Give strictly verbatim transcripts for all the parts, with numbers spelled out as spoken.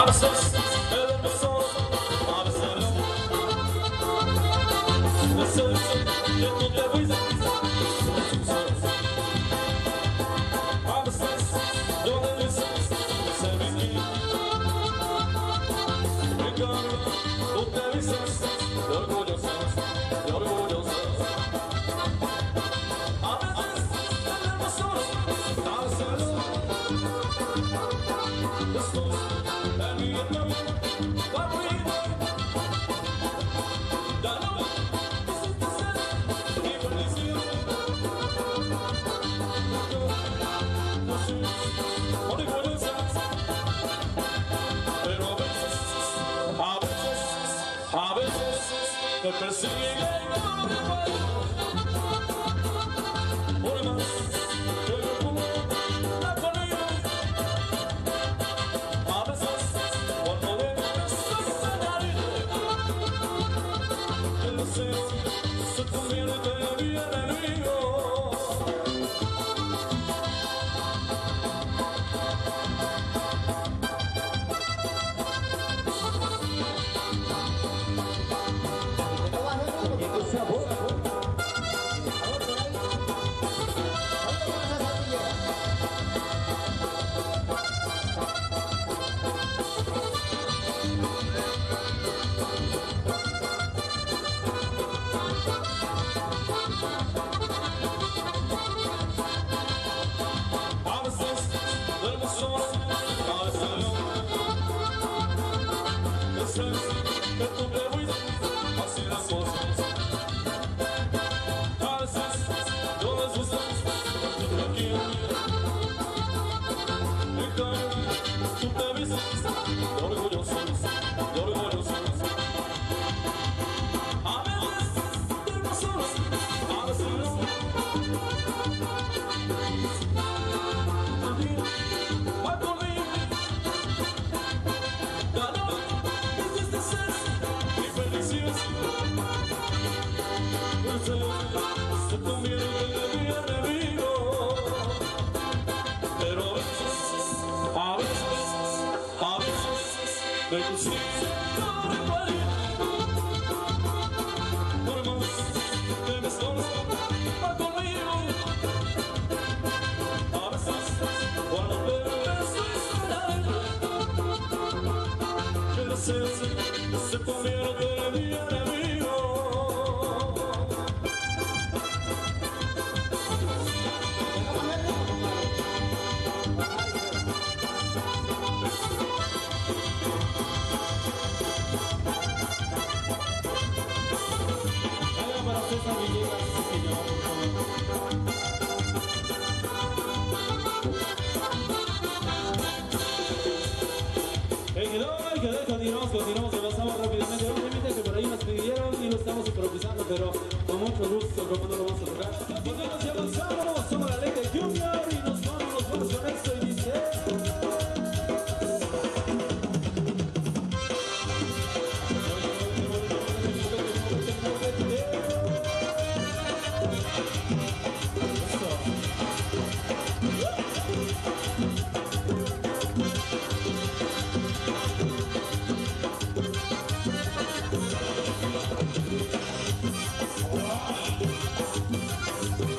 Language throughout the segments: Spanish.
veces el empezó, a veces no. Veces que tú te fuiste, a veces yo le dices, ese Vicky. En cambio, tú te dices, de orgullosa, de orgullosa. A veces el empezó, a veces no. Esto es mi amor, favorito. Ya no hiciste ser mi bendición. No soy orgullosa, pero a veces, a veces, a veces me persigue y no me puedo. Por más que yo como la conmigo. A veces, cuando dejas de el deseo se convierte en mi enemigo. A veces duermo solo, a veces no. Veces que tú te fuiste, así las cosas. A veces yo les gusta, estoy tranquilo. En cambio, tú te vistes de orgulloso, de orgulloso. A veces duermo solo, a veces no. Va conmigo, ya no hiciste ser mi bendición. Se convierte en mi enemigo. Pero a veces, a veces, a veces me consigue por igual. Por más que me esconda, va conmigo. A veces, cuando te beso y llorar, el deseo se convierte en mi enemigo. Nada para César Villegas, señor, por favor. En el hoy que continuamos, continuamos, avanzamos rápidamente. Obviamente que por ahí nos pidieron y lo estamos improvisando, pero con mucho gusto, como no lo vamos a tocar. Continuamos y avanzamos, somos la ley de Junior y nos vamos, nos vamos con esto y dice... Wow.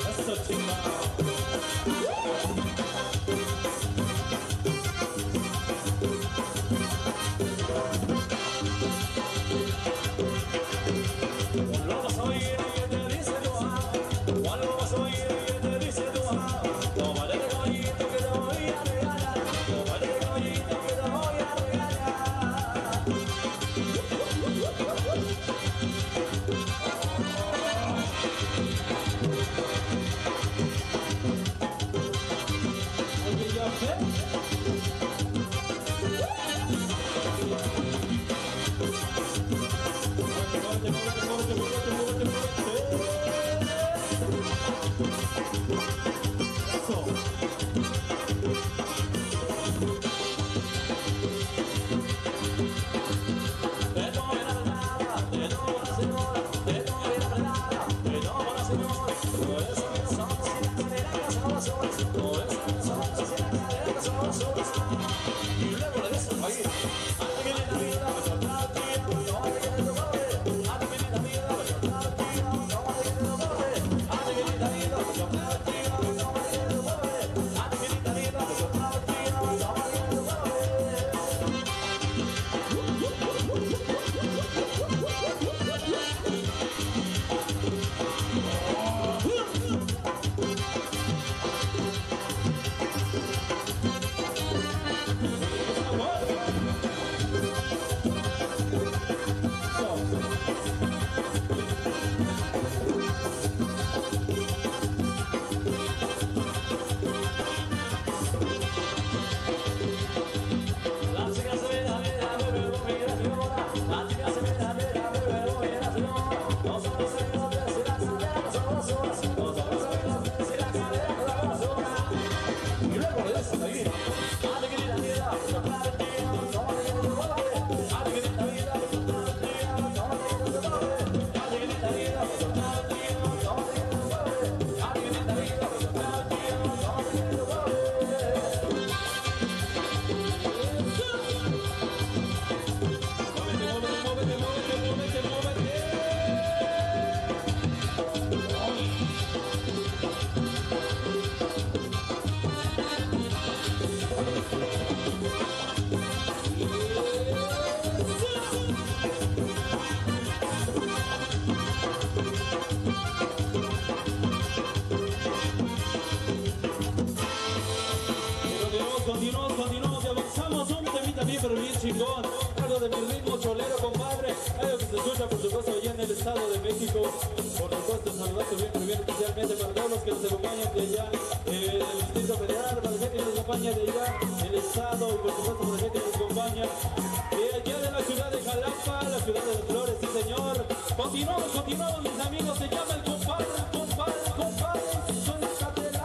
pero bien chingón. Algo de mi ritmo cholero, compadre. Algo que se escucha, por supuesto, allá en el Estado de México. Por supuesto, saludazo bien, muy bien, especialmente para todos los que nos acompañan de allá, eh, del Distrito Federal, para la gente que nos acompaña de allá, el Estado, y por supuesto, para la gente que nos acompaña de allá de la ciudad de Jalapa, la ciudad de las flores, sí señor. Continuamos, continuamos, mis amigos. Se llama el compadre, el compadre, el compadre. Suéltatela.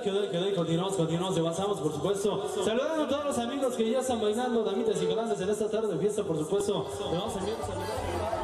quedó, quedó, continuamos, continuamos, avanzamos, por supuesto. Saludando a todos los amigos que ya están bailando, damitas y galantes en esta tarde de fiesta, por supuesto. Le vamos a enviar un saludo.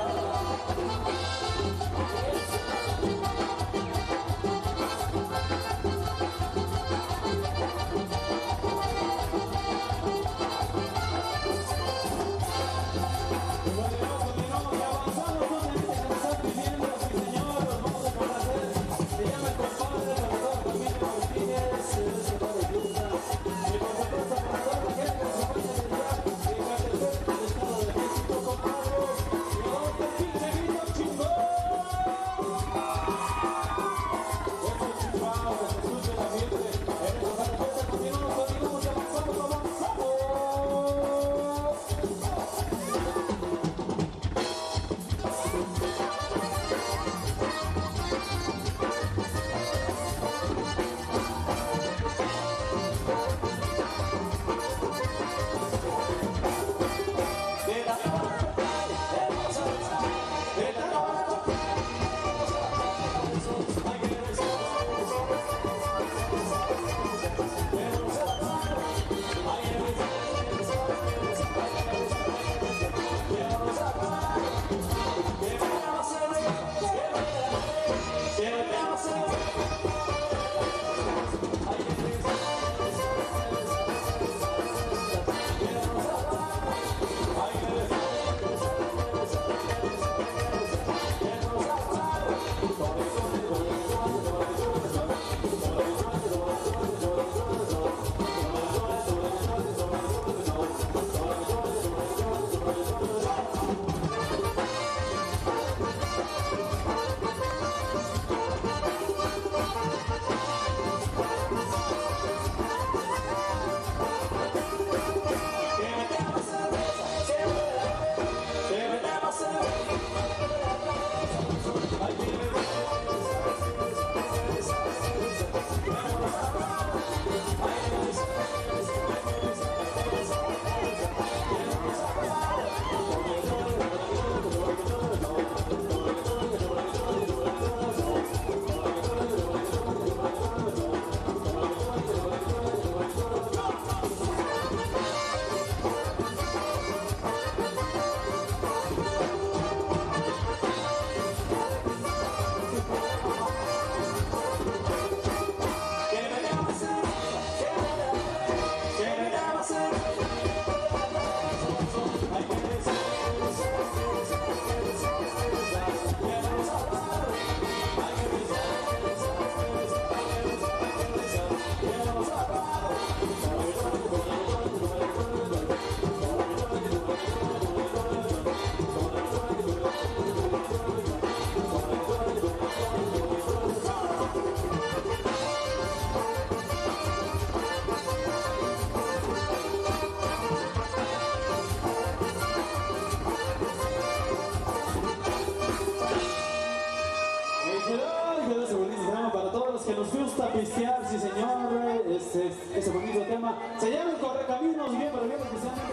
Pistear, sí señor, este, ese bonito tema se llama el Correcaminos, bien, pero bien especialmente.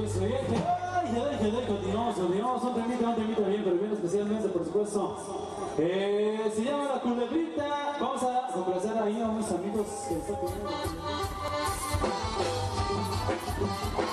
dice bien, que ay, que que que continuamos, continuamos, un temita, un temita bien, pero bien especialmente, por supuesto. Eh, se llama La Culebrita. Vamos a complacer ahí a unos amigos que están conmigo.